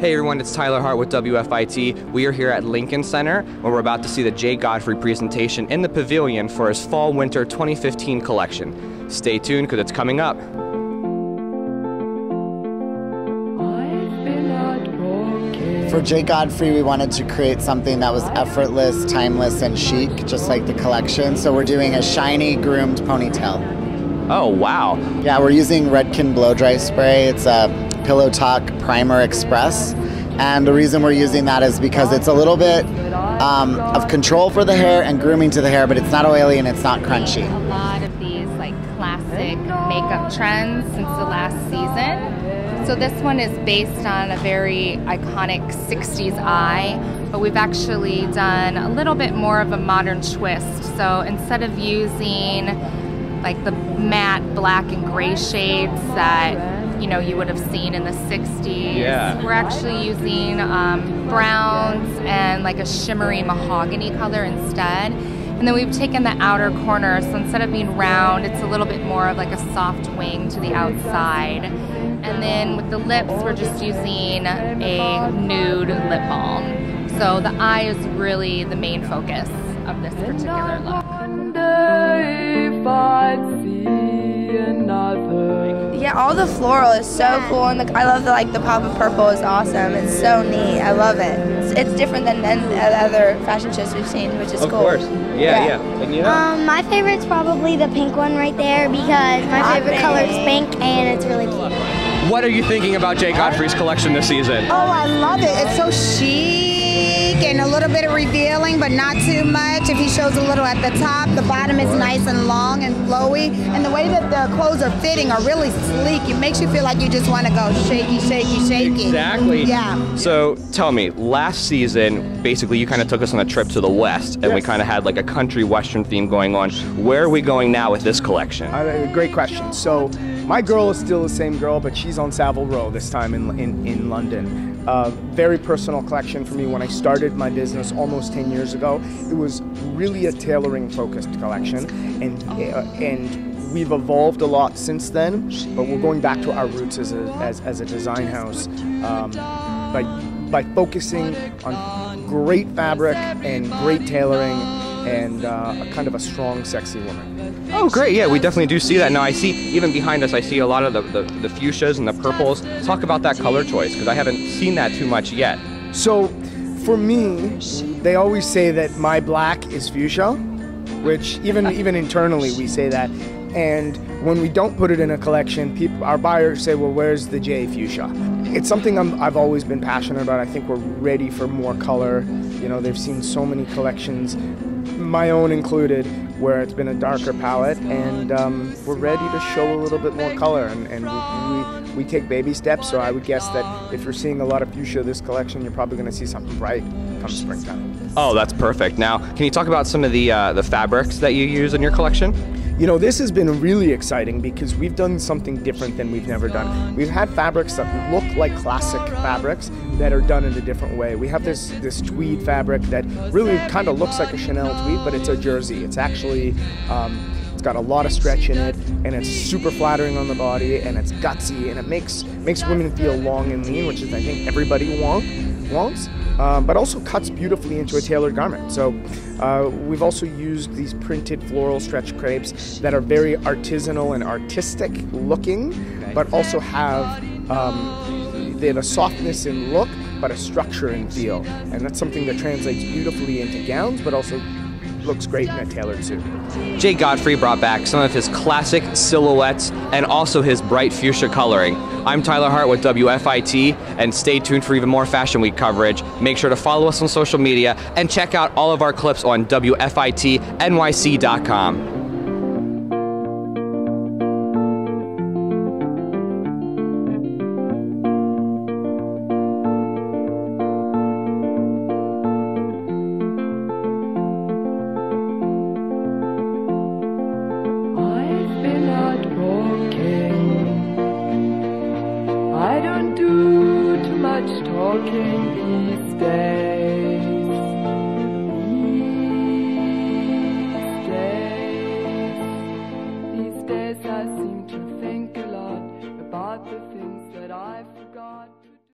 Hey everyone, it's Tyler Hart with WFIT. We are here at Lincoln Center where we're about to see the Jay Godfrey presentation in the pavilion for his Fall/Winter 2015 collection. Stay tuned because it's coming up. For Jay Godfrey, we wanted to create something that was effortless, timeless, and chic, just like the collection. So we're doing a shiny, groomed ponytail. Oh, wow. Yeah, we're using Redken Blow Dry Spray. It's a Pillow Talk Primer Express. And the reason we're using that is because it's a little bit of control for the hair and grooming to the hair, but it's not oily and it's not crunchy. A lot of these like classic makeup trends since the last season. So this one is based on a very iconic 60s eye, but we've actually done a little bit more of a modern twist. So instead of using like the matte black and gray shades that you would have seen in the 60s, we're actually using browns and like a shimmery mahogany color instead. And then we've taken the outer corner, so instead of being round, it's a little bit more of like a soft wing to the outside. And then with the lips, we're just using a nude lip balm. So the eye is really the main focus of this particular look. Yeah, all the floral is so cool, and I love the pop of purple is awesome. It's so neat. I love it. It's different than the other fashion shows we've seen, which is cool. Of course. Yeah. And my favorite's probably the pink one right there because my favorite color is pink and it's really cute. What are you thinking about Jay Godfrey's collection this season? Oh, I love it. It's so chic and a little bit of revealing, but not too much. If he shows a little at the top, the bottom is nice and long and flowy. And the way that the clothes are fitting are really sleek. It makes you feel like you just want to go shaky, shaky, shaky. Exactly. Yeah. So tell me, last season, basically you kind of took us on a trip to the West, and we kind of had like a country Western theme going on. Where are we going now with this collection? Great question. So my girl is still the same girl, but she's on Savile Row this time in London. Very personal collection for me. When I started my business almost 10 years ago, it was really a tailoring focused collection, and we've evolved a lot since then, but we're going back to our roots as a design house by focusing on great fabric and great tailoring and a kind of a strong, sexy woman. Oh, great. Yeah, we definitely do see that. Now, I see, even behind us, I see a lot of the fuchsias and the purples. Talk about that color choice, because I haven't seen that too much yet. So, for me, they always say that my black is fuchsia, which even internally we say that. And when we don't put it in a collection, our buyers say, well, where's the Jay fuchsia? It's something I've always been passionate about. I think we're ready for more color. They've seen so many collections, my own included, where it's been a darker palette, and we're ready to show a little bit more color, and we take baby steps. So I would guess that if you're seeing a lot of fuchsia this collection, you're probably going to see something bright come springtime. Oh, that's perfect. Now, can you talk about some of the fabrics that you use in your collection? This has been really exciting because we've done something different than we've never done. We've had fabrics that look like classic fabrics that are done in a different way. We have this tweed fabric that really kind of looks like a Chanel tweed, but it's a jersey. It's actually, it's got a lot of stretch in it, and it's super flattering on the body, and it's gutsy, and it makes women feel long and lean, which is, I think, everybody wants. But also cuts beautifully into a tailored garment. So we've also used these printed floral stretch crepes that are very artisanal and artistic looking, but also have they have a softness in look, but a structure and feel. And that's something that translates beautifully into gowns, but also looks great in a tailored suit. Jay Godfrey brought back some of his classic silhouettes and also his bright fuchsia coloring. I'm Tyler Hart with WFIT, and stay tuned for even more Fashion Week coverage. Make sure to follow us on social media and check out all of our clips on WFITNYC.com. I don't do too much talking these